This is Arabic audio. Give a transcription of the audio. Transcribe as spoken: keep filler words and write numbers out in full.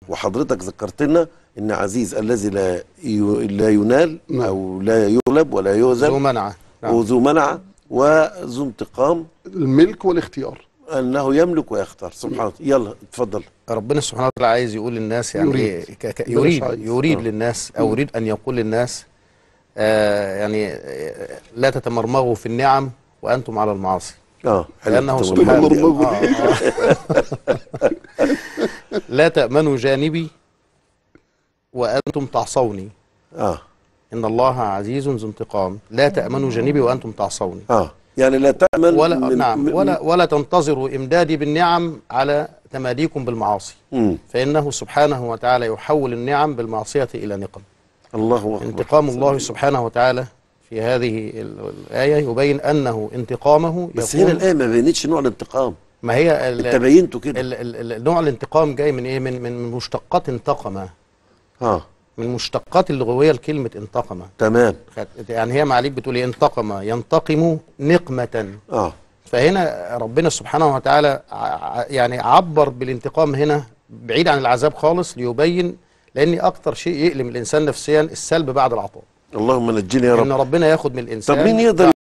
وحضرتك ذكرت لنا ان عزيز الذي لا لا ينال او لا يغلب ولا يهزم، ذو منعه، نعم. وذو منعه وذو انتقام، الملك والاختيار، انه يملك ويختار سبحانه. يلا اتفضل. ربنا سبحانه وتعالى عايز يقول للناس يعني يريد ايه، ك- ك- يريد يريد للناس، او يريد ان يقول للناس آه يعني آه لا تتمرمغوا في النعم وانتم على المعاصي. اه لانه سبحانه آه آه لا تأمنوا جانبي وانتم تعصوني. اه ان الله عزيز ذو انتقام، لا تأمنوا جانبي وانتم تعصوني. اه يعني لا تأمن ولا من نعم من ولا ولا تنتظروا امدادي بالنعم على تماديكم بالمعاصي. مم. فانه سبحانه وتعالى يحول النعم بالمعصيه الى نقم. الله أكبر. انتقام الله سبحانه وتعالى في هذه الايه يبين انه انتقامه، بس هنا الايه ما بينتش نوع الانتقام. ما هي انت بينته كده. نوع الانتقام جاي من ايه؟ من من مشتقات انتقم. اه من المشتقات اللغويه لكلمه انتقم. تمام. يعني هي معاليك بتقول ايه؟ انتقم ينتقم نقمه. اه فهنا ربنا سبحانه وتعالى يعني عبر بالانتقام هنا بعيد عن العذاب خالص، ليبين لان اكتر شيء يؤلم الانسان نفسيا السلب بعد العطاء. اللهم نجينا يا رب. ان ربنا ياخد من الانسان. طب مين يقدر